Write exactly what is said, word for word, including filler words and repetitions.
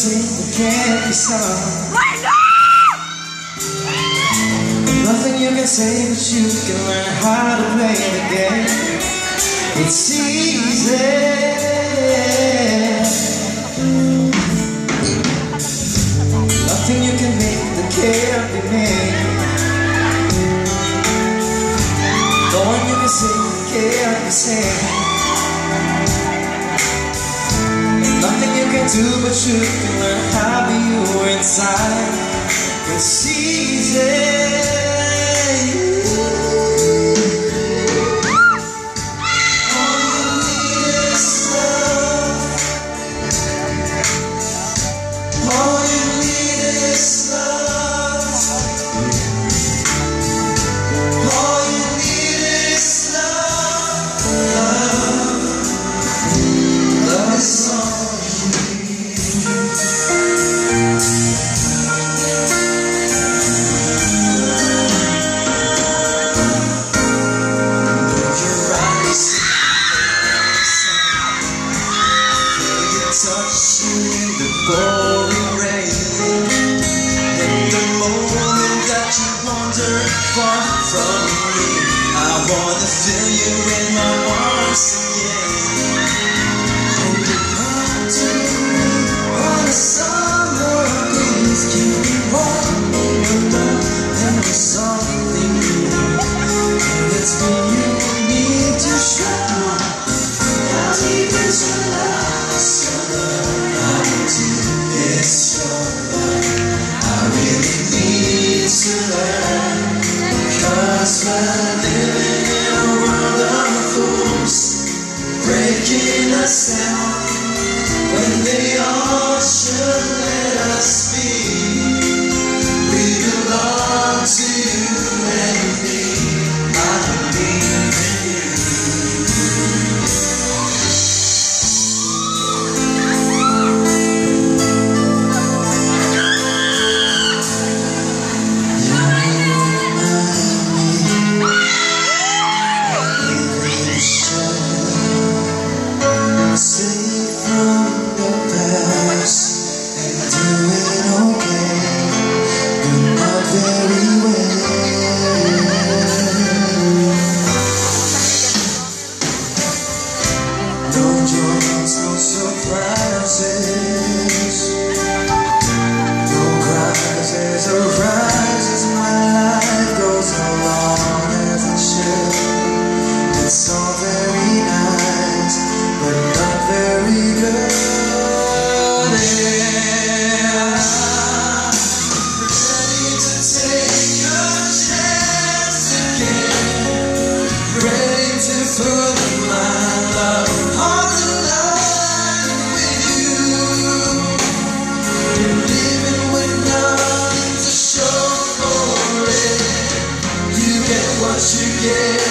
sing the candy song. Nothing you can say, but you can learn how to play the game. It's easy. Nothing you can make that can't be made. No one you can say that can't be said. Nothing you can do, but you can learn how to be you inside. It's easy. Touching the pouring rain, in the moment that you wander far from me, I wanna feel you in my arms again. And you come to me on a summer breeze, keep me warm in your love and with something new. And it's been you need to show. I'll leave this alive. Breaking us down when they all should let us be. We belong to you and me. I believe in you. No surprises, no cries as arises. My life goes along as it should. It's all very nice, but not very good. Yeah, I'm ready to take a chance again, ready to put my love on the line. What you get